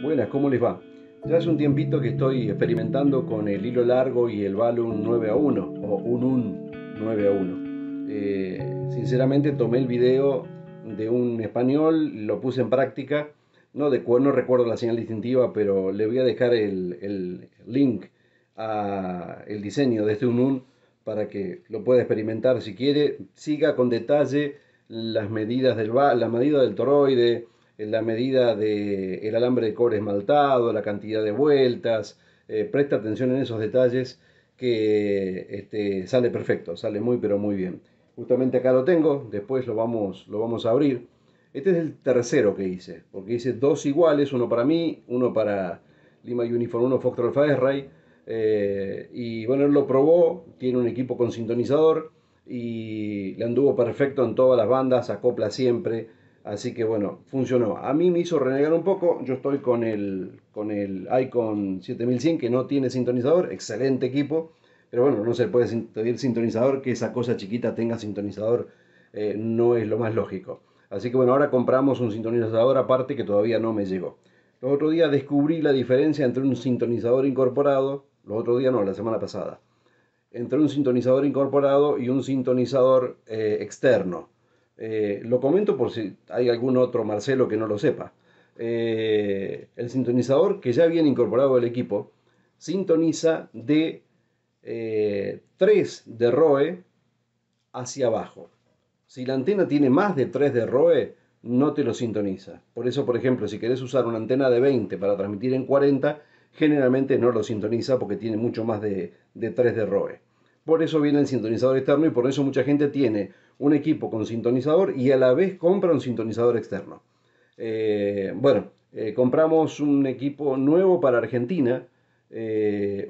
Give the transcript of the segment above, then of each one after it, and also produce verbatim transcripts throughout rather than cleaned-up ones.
Buenas, ¿cómo les va? Ya hace un tiempito que estoy experimentando con el hilo largo y el Balun nueve a uno o Unun nueve a uno. Eh, sinceramente tomé el video de un español, lo puse en práctica. No, de, no recuerdo la señal distintiva, pero le voy a dejar el, el link a el diseño de este Unun para que lo pueda experimentar si quiere. Siga con detalle las medidas del, la medida del toroide, la medida del alambre de cobre esmaltado, la cantidad de vueltas. Eh, presta atención en esos detalles que este, sale perfecto, sale muy pero muy bien. Justamente acá lo tengo, después lo vamos, lo vamos a abrir. Este es el tercero que hice, porque hice dos iguales, uno para mí, uno para Lima Uniform uno Foxtrot Fairray. Eh, y bueno, él lo probó, tiene un equipo con sintonizador y le anduvo perfecto en todas las bandas, acopla siempre. Así que bueno, funcionó. A mí me hizo renegar un poco. Yo estoy con el, con el Icon siete mil cien que no tiene sintonizador. Excelente equipo. Pero bueno, no se puede pedir sintonizador. Que esa cosa chiquita tenga sintonizador eh, no es lo más lógico. Así que bueno, ahora compramos un sintonizador aparte que todavía no me llegó. Los otros días descubrí la diferencia entre un sintonizador incorporado. Los otros días no, la semana pasada. Entre un sintonizador incorporado y un sintonizador eh, externo. Eh, lo comento por si hay algún otro Marcelo que no lo sepa. Eh, el sintonizador que ya viene incorporado al equipo sintoniza de eh, tres de R O E hacia abajo. Si la antena tiene más de tres de R O E, no te lo sintoniza. Por eso, por ejemplo, si querés usar una antena de veinte para transmitir en cuarenta, generalmente no lo sintoniza porque tiene mucho más de, de tres de R O E. Por eso viene el sintonizador externo y por eso mucha gente tiene un equipo con sintonizador y a la vez compra un sintonizador externo. Eh, bueno, eh, compramos un equipo nuevo para Argentina, eh,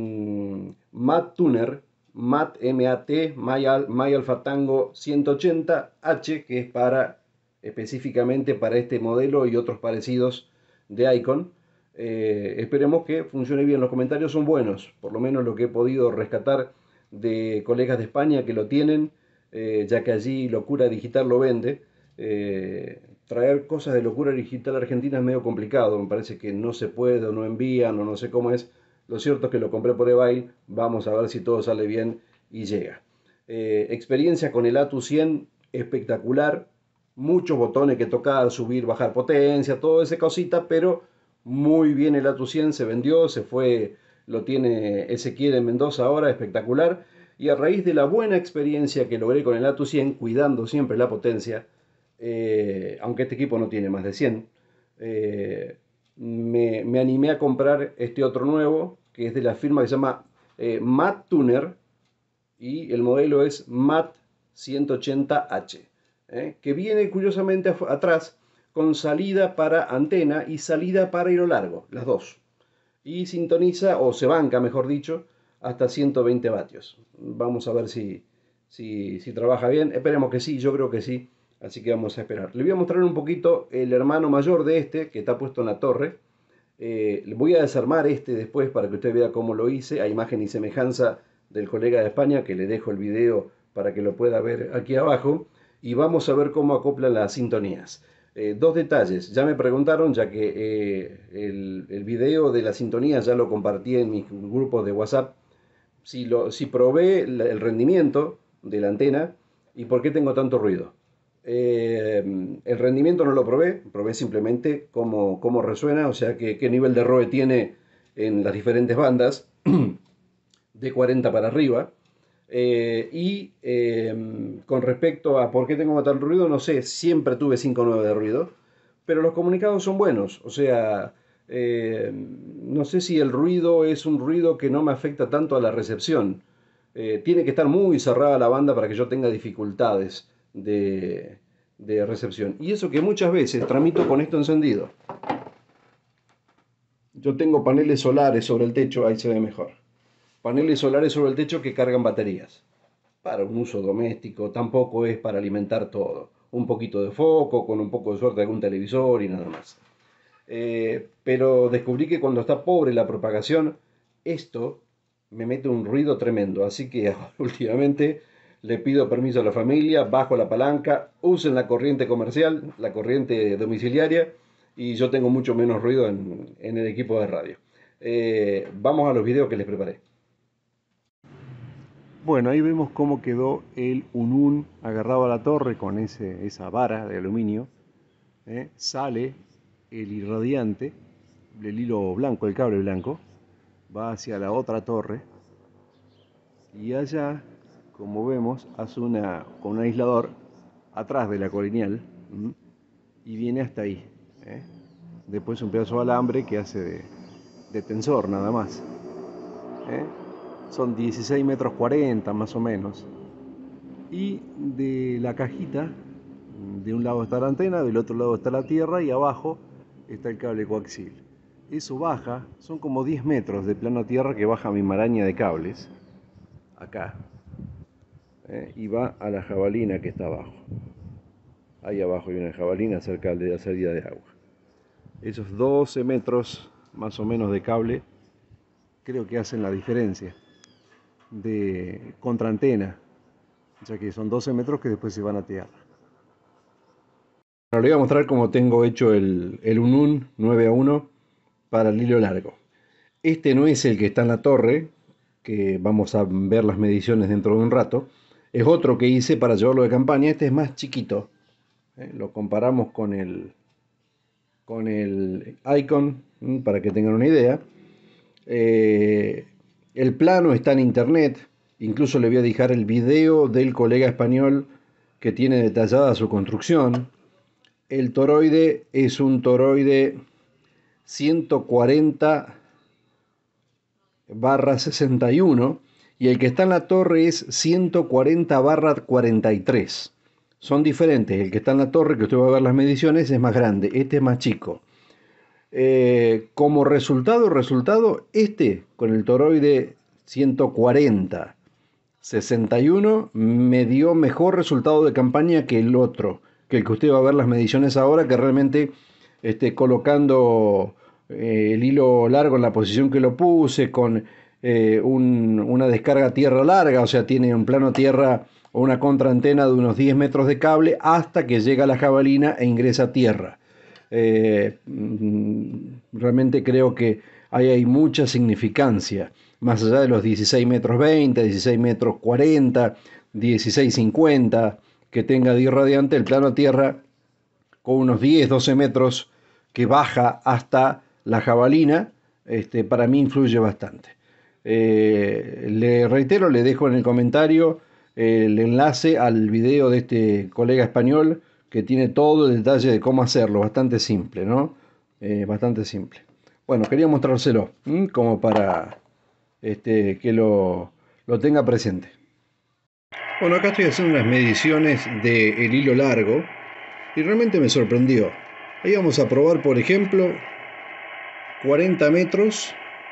un M A T Tuner, M A T, M A T, My Alpha Tango ciento ochenta H, que es para específicamente para este modelo y otros parecidos de Icon. Eh, esperemos que funcione bien. Los comentarios son buenos, por lo menos lo que he podido rescatar de colegas de España que lo tienen, eh, ya que allí Locura Digital lo vende. Eh, traer cosas de Locura Digital Argentina es medio complicado, me parece que no se puede o no envían o no sé cómo es. Lo cierto es que lo compré por eBay, vamos a ver si todo sale bien y llega. Eh, experiencia con el Atus cien espectacular, muchos botones que tocar, subir, bajar potencia, todo esa cosita, pero muy bien el Atus cien, se vendió, se fue, lo tiene Ezequiel en Mendoza ahora, espectacular. Y a raíz de la buena experiencia que logré con el Atus cien, cuidando siempre la potencia, eh, aunque este equipo no tiene más de cien, eh, me, me, animé a comprar este otro nuevo, que es de la firma que se llama eh, M A T Tuner, y el modelo es M A T ciento ochenta H, eh, que viene curiosamente atrás con salida para antena y salida para hilo largo, las dos. Y sintoniza, o se banca mejor dicho, hasta ciento veinte vatios. Vamos a ver si, si, si trabaja bien. Esperemos que sí, yo creo que sí. Así que vamos a esperar. Le voy a mostrar un poquito el hermano mayor de este, que está puesto en la torre. Eh, voy a desarmar este después para que usted vea cómo lo hice, a imagen y semejanza del colega de España, que le dejo el video para que lo pueda ver aquí abajo. Y vamos a ver cómo acoplan las sintonías. Eh, dos detalles, ya me preguntaron, ya que eh, el, el video de la sintonía ya lo compartí en mis grupos de WhatsApp, si, lo, si probé el rendimiento de la antena y por qué tengo tanto ruido. Eh, el rendimiento no lo probé, probé simplemente cómo, cómo resuena, o sea, que, qué nivel de R O E tiene en las diferentes bandas, de cuarenta para arriba. Eh, y eh, con respecto a por qué tengo tal ruido, no sé, siempre tuve cinco punto nueve de ruido, pero los comunicados son buenos, o sea, eh, no sé si el ruido es un ruido que no me afecta tanto a la recepción. Eh, tiene que estar muy cerrada la banda para que yo tenga dificultades de, de recepción. Y eso que muchas veces tramito con esto encendido. Yo tengo paneles solares sobre el techo, ahí se ve mejor. Paneles solares sobre el techo que cargan baterías. Para un uso doméstico, tampoco es para alimentar todo. Un poquito de foco, con un poco de suerte algún televisor y nada más. Eh, pero descubrí que cuando está pobre la propagación, esto me mete un ruido tremendo. Así que últimamente le pido permiso a la familia, bajo la palanca, usen la corriente comercial, la corriente domiciliaria, y yo tengo mucho menos ruido en, en el equipo de radio. Eh, vamos a los videos que les preparé. Bueno, ahí vemos cómo quedó el Unun agarrado a la torre con ese, esa vara de aluminio. ¿eh? Sale el irradiante, el hilo blanco, el cable blanco, va hacia la otra torre y allá, como vemos, hace una con un aislador atrás de la colineal ¿m? y viene hasta ahí. ¿eh? Después un pedazo de alambre que hace de, de tensor nada más. ¿eh? Son dieciséis metros cuarenta más o menos. Y de la cajita, de un lado está la antena, del otro lado está la tierra y abajo está el cable coaxial. Eso baja, son como diez metros de plano tierra que baja mi maraña de cables, acá, ¿eh? y va a la jabalina que está abajo. Ahí abajo hay una jabalina cerca de la salida de agua. Esos doce metros más o menos de cable creo que hacen la diferencia de contraantena, ya que son doce metros que después se van a tierra. Ahora les voy a mostrar cómo tengo hecho el, el Unun nueve a uno para el hilo largo. Este no es el que está en la torre, que vamos a ver las mediciones dentro de un rato. Es otro que hice para llevarlo de campaña. Este es más chiquito. ¿eh? Lo comparamos con el, con el Icon, ¿m? para que tengan una idea. Eh, el plano está en internet. Incluso le voy a dejar el video del colega español que tiene detallada su construcción. El toroide es un toroide ciento cuarenta barra sesenta y uno y el que está en la torre es ciento cuarenta barra cuarenta y tres. Son diferentes. El que está en la torre, que usted va a ver las mediciones, es más grande. Este es más chico. Eh, como resultado, resultado, este con el toroide ciento cuarenta sesenta y uno me dio mejor resultado de campaña que el otro, que el que usted va a ver las mediciones ahora, que realmente este, colocando eh, el hilo largo en la posición que lo puse, con eh, un, una descarga tierra larga, o sea, tiene un plano tierra o una contraantena de unos diez metros de cable hasta que llega a la jabalina e ingresa a tierra. Eh, realmente creo que ahí hay mucha significancia, más allá de los dieciséis metros veinte, dieciséis metros cuarenta, dieciséis cincuenta que tenga de irradiante, el plano tierra con unos diez, doce metros que baja hasta la jabalina, este, para mí influye bastante. Eh, le reitero, le dejo en el comentario el enlace al video de este colega español que tiene todo el detalle de cómo hacerlo, bastante simple, ¿no? Eh, bastante simple. Bueno, quería mostrárselo, ¿m? como para este, que lo, lo tenga presente. Bueno, acá estoy haciendo unas mediciones del hilo largo y realmente me sorprendió. Ahí vamos a probar, por ejemplo, cuarenta metros.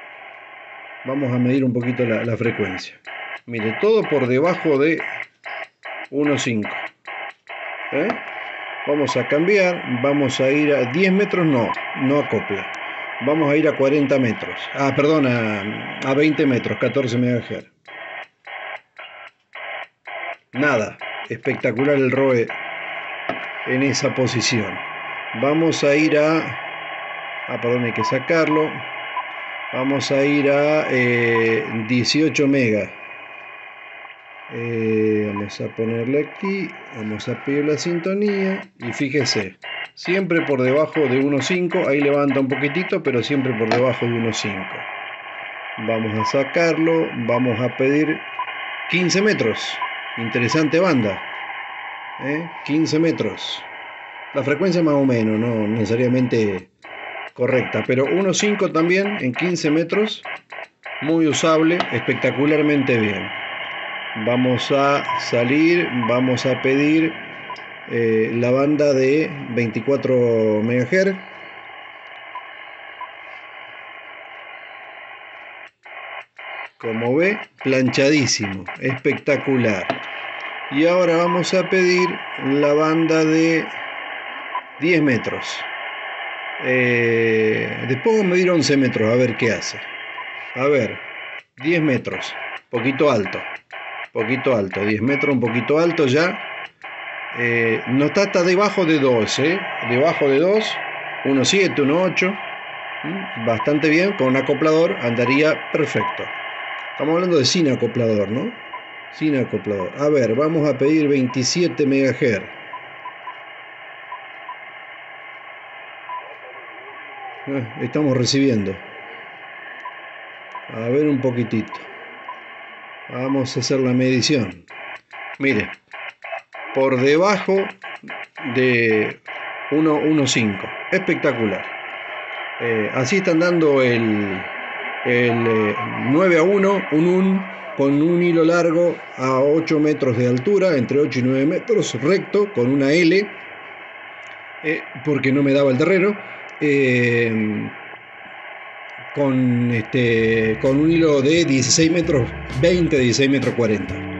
Vamos a medir un poquito la, la frecuencia. Mire, todo por debajo de uno punto cinco. ¿Eh? Vamos a cambiar, vamos a ir a diez metros, no, no acopla. Vamos a ir a cuarenta metros. Ah, perdón, a, a veinte metros, catorce megahercios. Nada, espectacular el R O E en esa posición. Vamos a ir a... Ah, perdón, hay que sacarlo. Vamos a ir a eh, dieciocho megas. Eh, vamos a ponerle aquí, vamos a pedir la sintonía y fíjese, siempre por debajo de uno punto cinco, ahí levanta un poquitito, pero siempre por debajo de uno punto cinco. Vamos a sacarlo, vamos a pedir quince metros, interesante banda, ¿eh? quince metros, la frecuencia más o menos, no necesariamente correcta, pero uno punto cinco también en quince metros, muy usable, espectacularmente bien. Vamos a salir, vamos a pedir eh, la banda de veinticuatro megahercios. Como ve, planchadísimo, espectacular. Y ahora vamos a pedir la banda de diez metros. Eh, después vamos a medir once metros, a ver qué hace. A ver, diez metros, poquito alto. Poquito alto, diez metros, un poquito alto ya. Eh, no está hasta debajo de dos, ¿eh? Debajo de dos. uno siete, uno ocho, bastante bien. Con un acoplador andaría perfecto. Estamos hablando de sin acoplador, ¿no? Sin acoplador. A ver, vamos a pedir veintisiete megahercios. Eh, estamos recibiendo. A ver un poquitito. Vamos a hacer la medición. Mire, por debajo de uno punto cinco. Espectacular. Eh, así están dando el, el eh, nueve a uno, un un con un hilo largo a ocho metros de altura, entre ocho y nueve metros, recto, con una L, eh, porque no me daba el terreno. Eh, con, este, con un hilo de dieciséis metros veinte, dieciséis metros cuarenta.